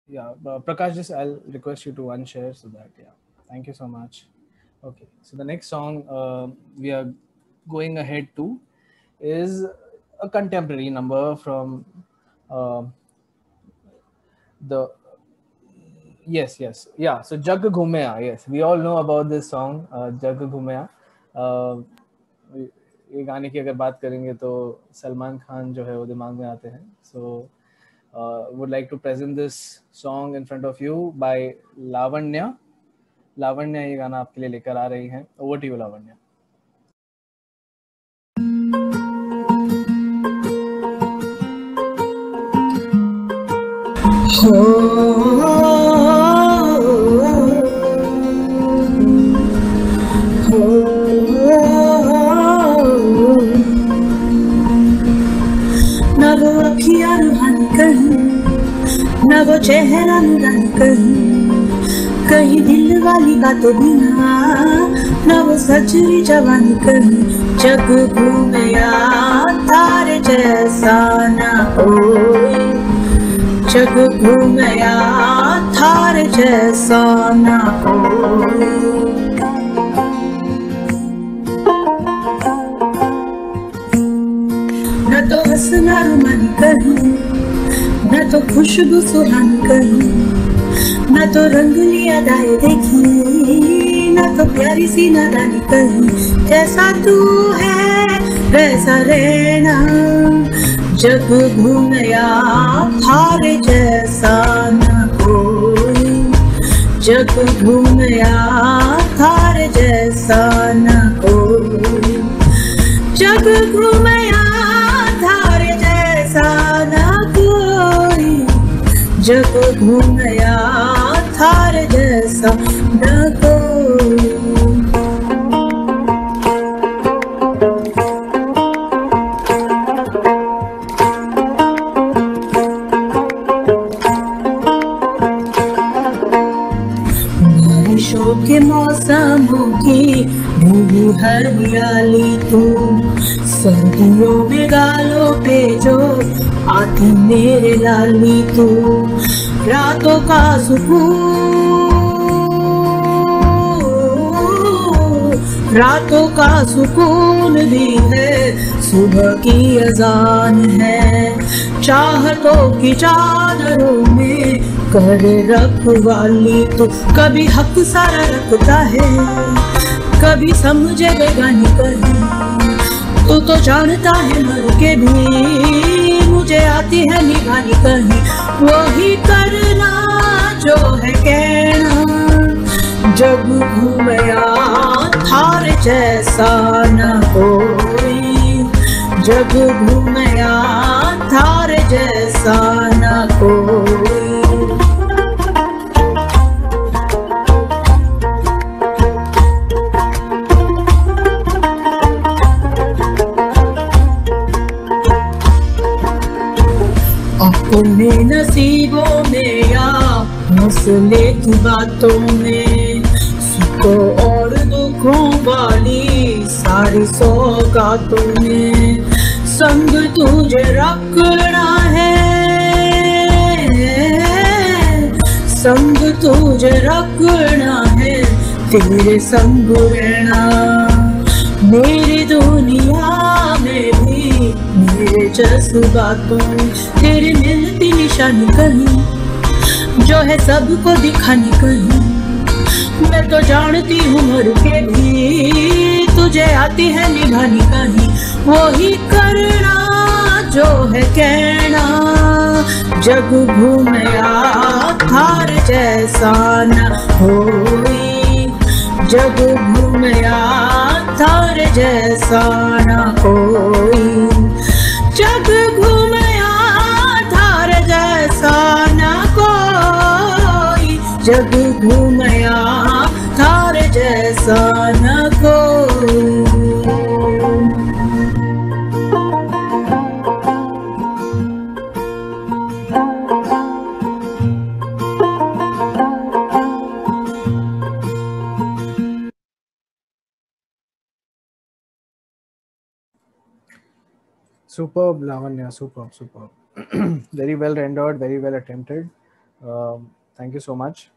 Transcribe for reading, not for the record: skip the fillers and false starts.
Yeah, Prakash, just I'll request you to unshare so that, yeah. Thank you so much. Okay, so the next song we are going ahead to is a contemporary number from uh, the yes, yeah. So Jag Ghumya, yes, we all know about this song, Jag Ghumya. Uh, ये गाने की अगर बात करेंगे तो सलमान खान जो है वो दिमाग में आते हैं. So would like to present this song in front of you by Lavanya. Lavanya ये गाना आपके लिए लेकर आ रही हैं. Over to you, Lavanya. ना वो अखियाँ रूहानी कहीं, ना वो चेहरा नूरानी कहीं, कहीं दिल वाली बातें बिना, ना वो सजरी जवानी कहीं. जग घूमया तारे जैसा ना कोई, जग घूमया थारे जैसा ना कोई. न तो हंसना रुमानी कहीं, न तो खुशबू सुहानी कहीं, न तो रंगली अदाएं देखी, न तो प्यारी सी नादानी कहीं. जैसा तू है वैसा रहना, जग घूमया थारे जैसा न कोई, जग घूमया थारे जैसा न कोई, जग घूमया थारे जैसा न कोई, जग घूमया थारे जैसा न कोई. बारिशों के मौसमों की भूमि हरियाली तू, सर्दियों में गालों पे जो आती मेरे लाली तू, रातों का सुकून, रातों का सुकून भी है, सुबह की अजान है. चाहतों की चादरों में करे रखवाली तो, कभी हक सारा रखता है, कभी समझे बेगानी कहीं. तू तो जानता है मर के भी मुझे आती है निभानी कहीं. वही करना जो है कहना, जग घूमया थारे जैसा न कोई, जग घूमया थारे जैसा न कोई. अपने नसीबों में या मसले की बातों में, सुखों और दुखों वाली सारी सौगातों में, संग तुझे रखना है, संग तुझे रखना है, तेरे संग रहना. मेरी दुनिया में भी मेरे जज्बातों, तेरी मिलती निशानी कहीं, जो है सबको दिखानी कहीं. मैं तो जानती हूँ मर के भी तुझे आती है निभानी कहीं. वही करना जो है कहना, जग घूमया थारे जैसा न कोई, जग घूमया थारे जैसा न कोई, जग घूमया थारे जैसा न कोई, जग घूमया थारे जैसा न कोई. Superb, Lavanya, superb. Very well rendered, very well attempted. Thank you so much.